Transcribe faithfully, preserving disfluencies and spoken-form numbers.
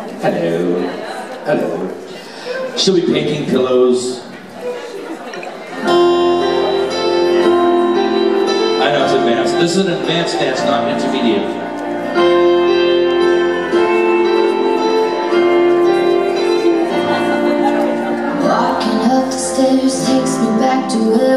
Hello. Hello. She'll be painting pillows. I know it's advanced. This is an advanced dance, not intermediate. Walking up the stairs takes me back to where